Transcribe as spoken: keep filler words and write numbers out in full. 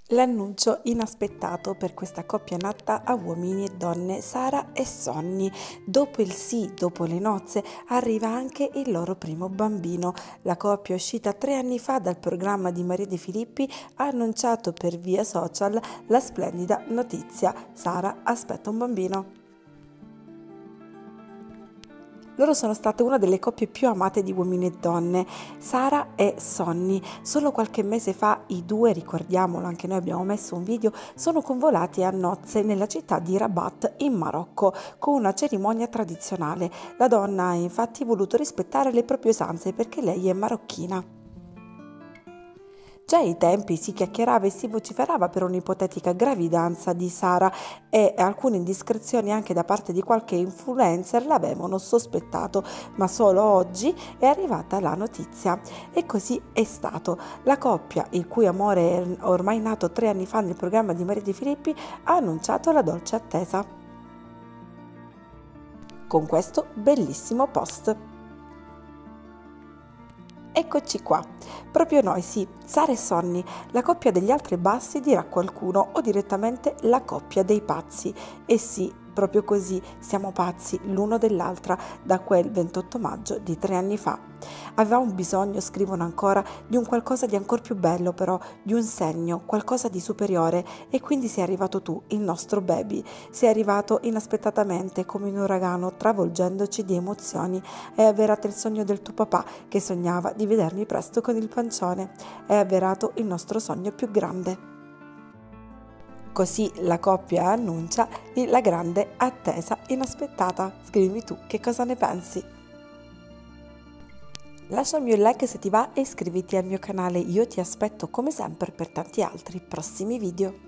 L'annuncio inaspettato per questa coppia nata a uomini e donne, Sara e Sonny. Dopo il sì, dopo le nozze, arriva anche il loro primo bambino. La coppia, uscita tre anni fa dal programma di Maria De Filippi, ha annunciato per via social la splendida notizia: Sara aspetta un bambino. Loro sono state una delle coppie più amate di uomini e donne, Sara e Sonny. Solo qualche mese fa i due, ricordiamolo, anche noi abbiamo messo un video, sono convolati a nozze nella città di Rabat in Marocco con una cerimonia tradizionale. La donna ha infatti voluto rispettare le proprie usanze perché lei è marocchina. Già ai tempi si chiacchierava e si vociferava per un'ipotetica gravidanza di Sara e alcune indiscrezioni anche da parte di qualche influencer l'avevano sospettato, ma solo oggi è arrivata la notizia. E così è stato. La coppia, il cui amore è ormai nato tre anni fa nel programma di Maria De Filippi, ha annunciato la dolce attesa con questo bellissimo post. Eccoci qua, proprio noi, sì, Sara e Sonny, la coppia degli altri bassi, dirà qualcuno, o direttamente la coppia dei pazzi. E sì, proprio così, siamo pazzi l'uno dell'altra da quel ventotto maggio di tre anni fa. Avevamo bisogno, scrivono ancora, di un qualcosa di ancora più bello però, di un segno, qualcosa di superiore, e quindi sei arrivato tu, il nostro baby. Sei arrivato inaspettatamente come un uragano, travolgendoci di emozioni. Hai avverato il sogno del tuo papà, che sognava di vedermi presto con il pancione. Hai avverato il nostro sogno più grande. Così la coppia annuncia la grande attesa inaspettata. Scrivimi tu che cosa ne pensi. Lasciami un like se ti va e iscriviti al mio canale, io ti aspetto come sempre per tanti altri prossimi video.